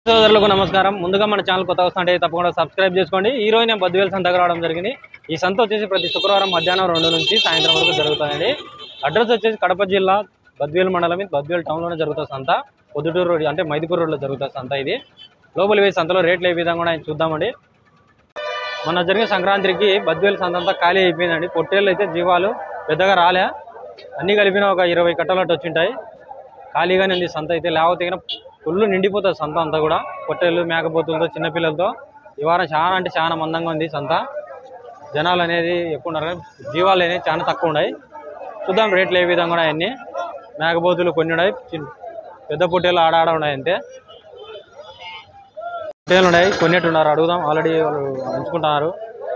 సోదరులకు నమస్కారం. ముందుగా మన ఛానల్ కొత్త వస్తుంటే తప్పకుండా సబ్స్క్రైబ్ చేసుకోండి. ఈ రోజు నేను బద్వేల్ సంతకు రావడం జరిగింది. ఈ సంత వచ్చేసి ప్రతి శుక్రవారం మధ్యాహ్నం 2 నుంచి సాయంత్రం వరకు జరుగుతుందండి. అడ్రస్ వచ్చేసి కడప జిల్లా బద్వేల్ మండలం బద్వేల్ టౌన్లోనే జరుగుతుంది సంత. పొద్దుటూరు రోడ్ అంటే మైదుకూరు రోడ్లో జరుగుతుంది సంత. ఇది లోపలి వేసి సంతలో రేట్లు ఏ విధంగా కూడా చూద్దామండి. మొన్న జరిగిన సంక్రాంతికి బద్వేల్ సంత అంతా ఖాళీ అయిపోయిందండి. పొట్టేళ్ళు అయితే జీవాలు పెద్దగా రాలే, అన్నీ కలిపిన ఒక 20 కట్టలట్టు వచ్చింటాయి. ఖాళీగానే ఉంది సంత అయితే. లేకపోతే ఫుల్ నిండిపోతుంది సంత అంతా కూడా, పొట్టేళ్ళు మేకపోతులతో చిన్నపిల్లలతో. ఈ వారం చాలా అంటే చాలా మందంగా ఉంది సంత. జనాలు అనేది ఎక్కువ ఉన్నారు, జీవాలు అనేవి చాలా తక్కువ ఉన్నాయి. చూద్దాం రేట్లు ఏ విధంగా ఉన్నాయి. అన్నీ మేకపోతులు కొన్ని ఉన్నాయి, పెద్ద పొట్టేళ్ళు ఆడ ఉన్నాయి. అంతే పొట్టేళ్ళు ఉన్నాయి, కొన్నిట్టున్నారు. అడుగుదాం, ఆల్రెడీ వాళ్ళు ఎంచుకుంటున్నారు.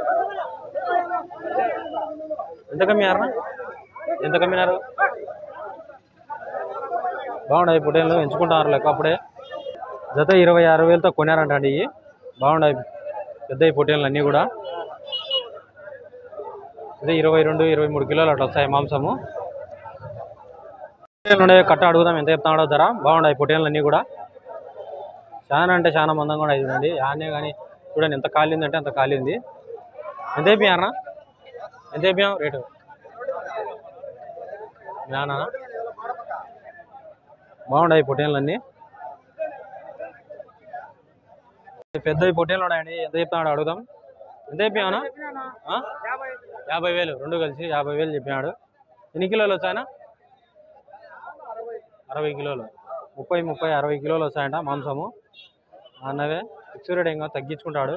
ఎంత కమ్మినారన్నా? ఎంత కమ్మినారు? బాగున్నాయి పొట్టేళ్ళు, ఎంచుకుంటున్నారు లెక్క. అప్పుడే జత 26,000తో కొనారంటండి. ఇవి బాగున్నాయి పెద్ద పొట్టేళ్ళు అన్నీ కూడా. అదే 22-23 కిలోలు అట్లా వస్తాయి మాంసము. పొట్టేళ్ళు ఉండే కట్ట అడుగుదాం ఎంత చెప్తాడో ధర. బాగున్నాయి పొట్టేళ్ళు అన్నీ కూడా, చాలా అంటే చాలా మందంగా కూడా అవుతుందండి. యానే కానీ చూడండి ఎంత ఖాళీ ఉందంటే అంత ఖాళీ ఉంది. ఎంత అయిపోయారన్నా? ఎంత అయిపోయాం రేటు? నానా బాగున్నాయి పొట్టేళ్ళు అన్నీ. పెద్ద పొట్టేళ్ళు ఉన్నాయండి. ఎంత చెప్తాడు అడుగుదాం. ఎంత చెప్పానా? 50,000 రెండు కలిసి 50,000 చెప్పాడు. ఎన్ని కిలోలు వచ్చాయనా? 60 కిలోలు. 30-60 కిలోలు వస్తాయంట మాంసము. అన్నవే ఫిక్స్ రేట్ ఇంకా తగ్గించుకుంటాడు.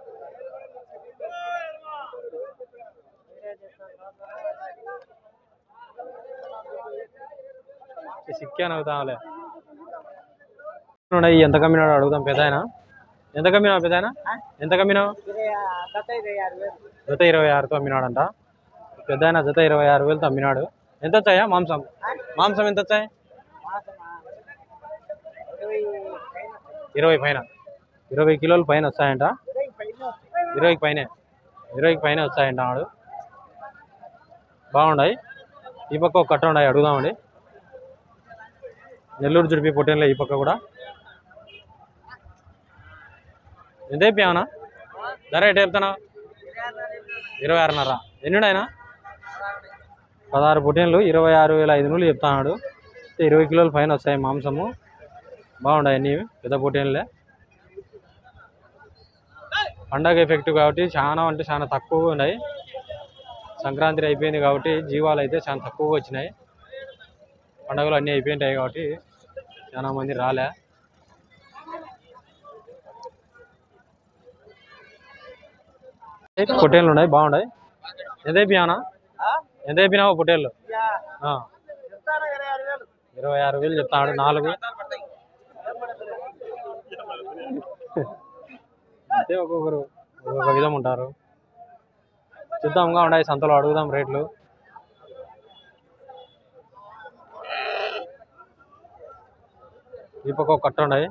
సిక్కాను అవుతాలే. ఎంత కమ్మినాడు అడుగుదాం. పెద్దాయన ఎంత కమ్మినావు? పెద్దాయన ఎంత కమ్మినావు? జత 26తో అమ్మినాడంట పెద్దాయన. జత 26,000తో అమ్మినాడు. ఎంత వచ్చాయా మాంసం? మాంసం ఎంత వచ్చాయి? 20 పైన, 20 కిలోల పైన వస్తాయంట. 20కి పైన వస్తాయంట వాడు. బాగున్నాయి. ఈ పక్క ఒక కట్ట ఉన్నాయి, అడుగుదామండి. నెల్లూరు జుడిపి పొట్టేళ్ళ ఈ పక్క కూడా. ఎంత అయిపోయావనా? ధర ఎటు చెప్తున్నావు? 26.5. ఎన్నిడాయన? 16 పొట్టేళ్ళు 26,500 చెప్తున్నాడు. 20 కిలోల పైన వస్తాయి మాంసము. బాగున్నాయి అన్నీ పెద్ద పొట్టేళ్ళే. పండగ ఎఫెక్ట్ కాబట్టి చాలా అంటే చాలా తక్కువగా ఉన్నాయి. సంక్రాంతి అయిపోయింది కాబట్టి జీవాలు అయితే చాలా తక్కువగా వచ్చినాయి. పండుగలు అన్నీ అయిపోయింటాయి కాబట్టి చాలా మంది రాలే. పొట్టేళ్ళు ఉన్నాయి, బాగున్నాయి. ఎంత అయిపోయానా? ఎంత అయిపోయినావు పొట్టేళ్ళు? 26,000 చెప్తాడు. 4 అంతే, ఒక్కొక్కరు ఒక్కొక్క విధం ఉంటారు. చూద్దాంగా ఉన్నాయి సంతలో, అడుగుదాం రేట్లు. ఈ పక్క ఒక కట్ట ఉన్నాయి.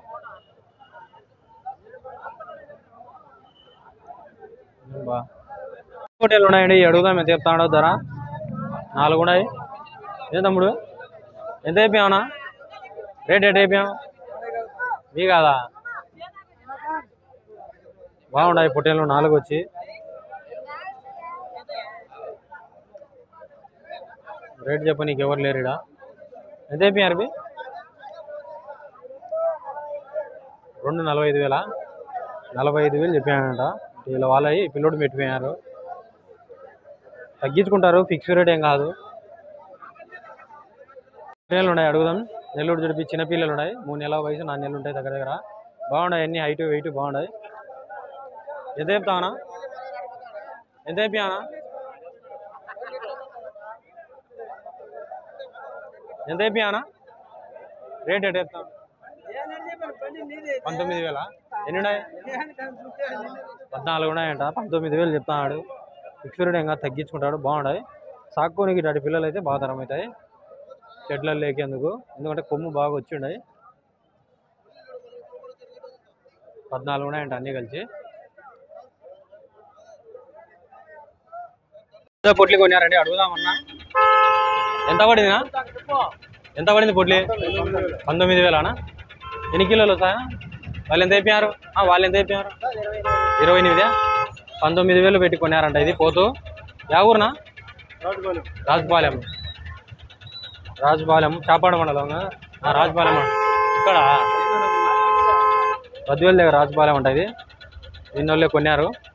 పొట్టేళ్ళు ఉన్నాయండి, అడుగుదాం ఎంత చెప్తాడో ధర. 4 ఉన్నాయి. ఏ తమ్ముడు ఎంత అయిపోయావునా? రేట్ ఎట్ అయిపోయాం? మీ కాదా? బాగున్నాయి పొట్టేళ్ళు 4 వచ్చి. రేట్ చెప్ప నీకు ఎవరు లేరు ఇక్కడ. ఎంత అయిపోయారు? 2,45,000. 45,000 చెప్పానంట. వీళ్ళ వాళ్ళవి పిల్లోడు పెట్టిపోయారు. తగ్గించుకుంటారు, ఫిక్స్ రేట్ ఏం కాదు. పిల్లలు ఉన్నాయి, అడుగుదాం. నెల్లూరు జుడిపి చిన్న పిల్లలు ఉన్నాయి. 3 నెలల వయసు 4 నెలలు ఉంటాయి దగ్గర. బాగున్నాయి అన్ని, హైట్ వెయిట్ బాగున్నాయి. ఎంత చెప్తావనా? ఎంత అయిపోయానా? ఎంత అయిపోయానా? రేట్ ఎట్ చెప్తాను? 19,000. ఎన్ని ఉన్నాయి? 14 ఉన్నాయంట. 19,000 చెప్తాడు. ఫిక్స్ రేట్ ఇంకా తగ్గించుకుంటాడు. బాగున్నాయి. సాక్కునికి ఇటు పిల్లలు అయితే బాగా తరం అవుతాయి చెట్లలో లేకేందుకు, ఎందుకంటే కొమ్ము బాగా వచ్చి ఉన్నాయి. 14 ఉన్నాయంట అన్నీ కలిసి. పొట్లి కొన్నారండి, అడుగుదామన్నా. ఎంత పడిందినా? ఎంత పడింది పొట్లి? 19,000. ఎన్ని కిలోలు వస్తాయా? వాళ్ళు ఎంత అయిపోయారు? వాళ్ళు ఎంత అయిపోయారు? 28. 19,000 పెట్టి కొన్నారంట. ఇది పోతూ యా ఊరునా? రాజుపాలెం. రాజుపాలెం చాపాడు మండలం. రాజుపాలెం ఇక్కడ బద్వేలు దగ్గర రాజుపాలెం ఉంటుంది. దీని వాళ్ళే కొన్నారు.